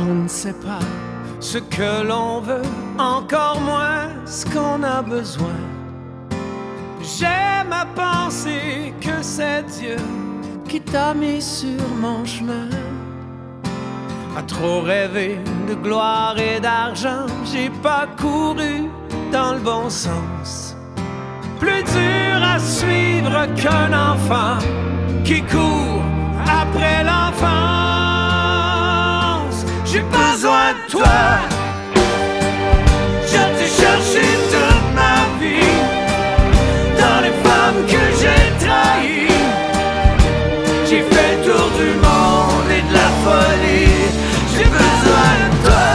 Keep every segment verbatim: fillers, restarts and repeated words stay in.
On ne sait pas ce que l'on veut, encore moins ce qu'on a besoin. J'aime à penser que c'est Dieu qui t'a mis sur mon chemin. À trop rêver de gloire et d'argent, j'ai pas couru dans le bon sens. Plus dur à suivre qu'un enfant qui court après l'enfance. J'ai besoin de toi, je t'ai cherché toute ma vie, dans les femmes que j'ai trahies. J'ai fait le tour du monde et de la folie. J'ai besoin de toi,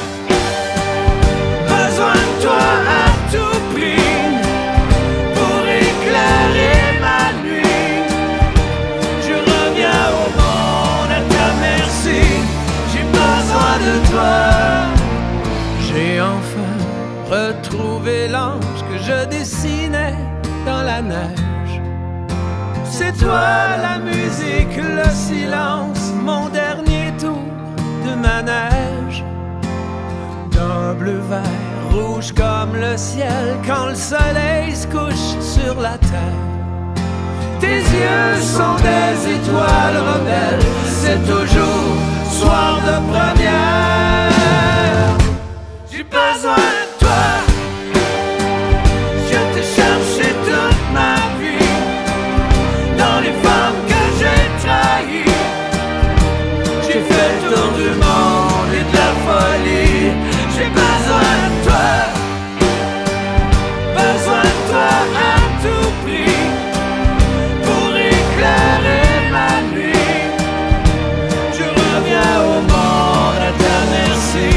besoin de toi à tout prix, pour éclairer ma nuit. Je reviens au monde à ta merci. J'ai besoin de toi. J'ai enfin retrouvé l'ange que je dessinais dans la neige. C'est toi la musique, le silence, mon dernier tour de manège. D'un bleu vert, rouge comme le ciel, quand le soleil se couche sur la terre. Tes yeux sont des étoiles rebelles, c'est toujours soir de première. J'ai besoin de toi, je t'ai cherché toute ma vie, dans les femmes que j'ai trahies. J'ai fait le tour du monde et de la folie. J'ai besoin de toi, besoin de toi à tout prix, pour éclairer ma nuit. Je reviens au monde à ta merci.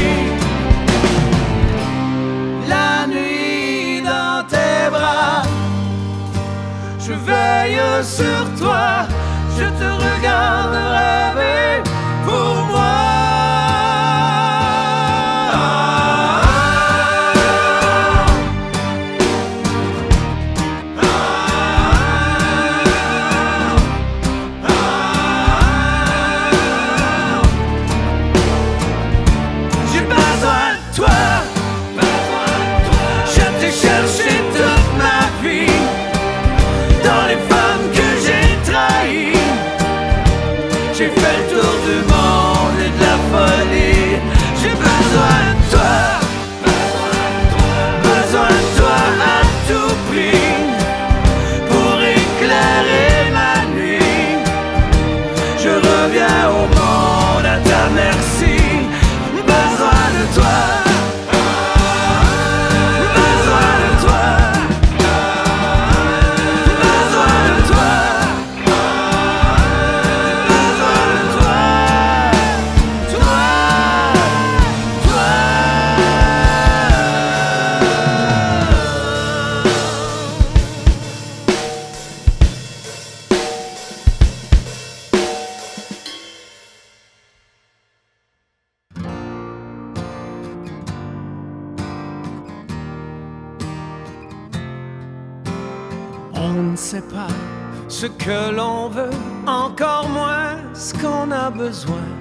La nuit dans tes bras, je veille sur toi, je te regarde rêver pour moi. J'ai besoin de toi, je t'ai cherché toute ma vie, dans les femmes que j'ai trahies. J'ai fait le tour du monde et de la folie. J'ai besoin de toi, besoin de toi à tout prix, pour éclairer ma nuit. Je reviens au monde à ta merci. Besoin de toi, besoin de toi, besoin de toi, besoin de toi, toi, toi. On ne sait pas ce que l'on veut, encore moins ce qu'on a besoin.